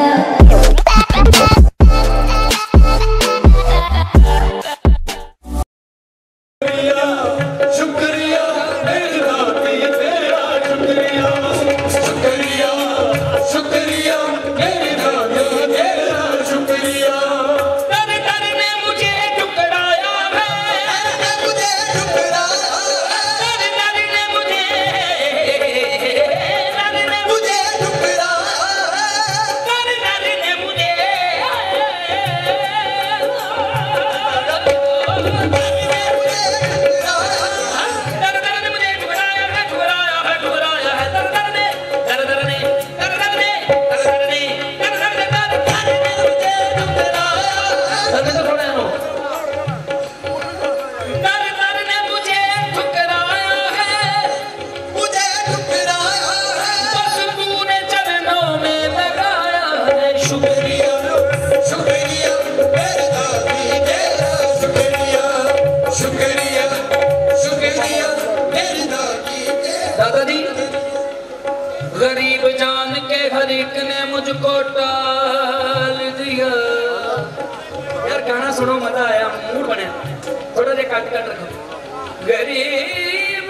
गरीब जान के हर एक ने मुझको टाल दिया। यार गाना सुनो मजा आया, मूड बने, थोड़ा जा काट काट रखो। गरीब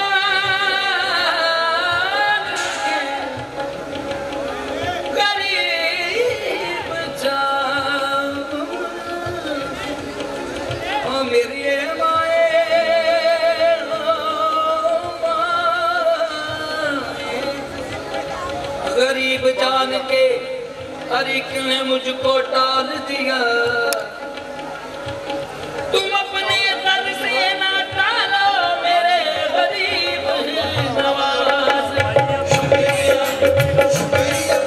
जान ओ मेरी गरीब जान के हर एक ने मुझको टाल दिया। तुम अपने दर से ना टालो मेरे गरीब नवाज। शुक्रिया शुक्रिया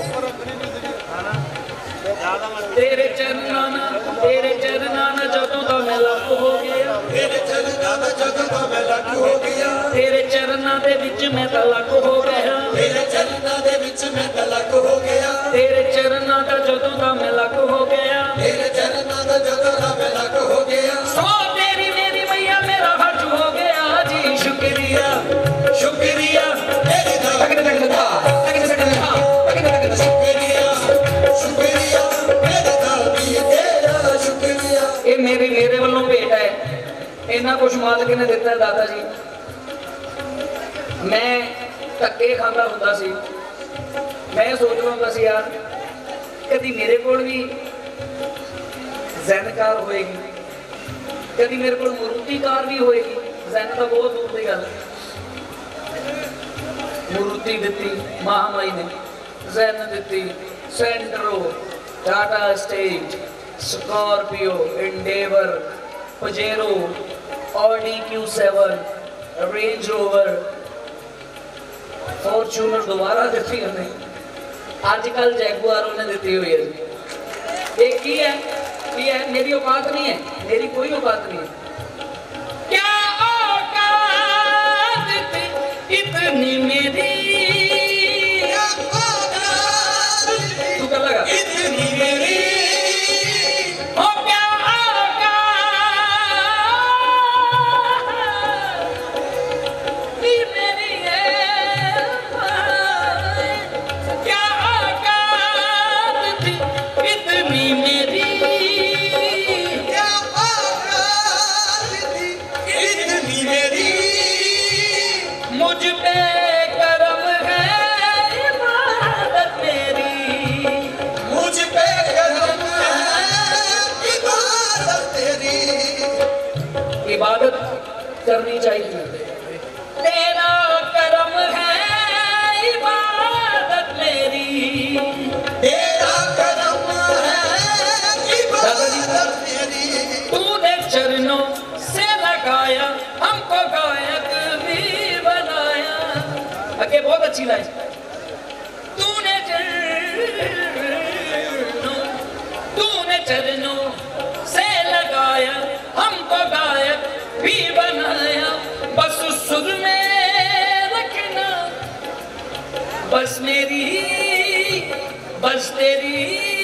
तेरे चरनाना जदों दा मैं लग हो गया। तेरे चरनाना जदों दा मैं लग हो गया। तेरे चरना दे विच मैं तलक हो गया। तेरे चरना दे विच मैं तलक हो गया। तेरे चरना दा जदों दा मैं लग हो गया। तेरे चरना दा जदों दा मैं लग हो गया। सो तेरी मेरी मैया मेरा हज हो गया जी। शुक्रिया शुक्रिया तेरी दा शुक्रिया शुक्रिया मेरे दा भी तेरा शुक्रिया। ये मेरे वालों भेंट है, इन्ना कुछ मालिक ने दिता है दादा जी। मैं धक्के खांदा हुंदा सी, मैं सोचदा हुंदा सी यार कभी मेरे कोल भी ज़ैनकार होएगी, कभी मेरे कोल मूर्तिकार भी होएगी। ज़ैन तो बहुत दूर की गल, मूर्ति दिती महामाई ने, ज़ैन दिती Santro, Tata Estate, Scorpio, Endeavour, Pajero, Audi Q7, Range Rover, Fortuner दोबारा दी हमें, आजकल जैगुआर उन्हें दी हुई है। एक ही है मेरी औकात नहीं है, मेरी कोई औकात नहीं है। क्या औकात इतनी मेरी, तू क्या लगा इतनी मेरी हो। क्या मुझ पे करम है इबादत मेरी, मुझ पे करम है इबादत तेरी। इबादत करनी चाहिए, तेरा करम है इबादत मेरी। तेरा करम है इबादत मेरी। तूने चरणों से लगाया हमको गायक भी बनाया। आगे बहुत अच्छी लाइन। तूने चरणों से लगाया हमको गायक भी बनाया। बस सुर में रखना बस मेरी बस तेरी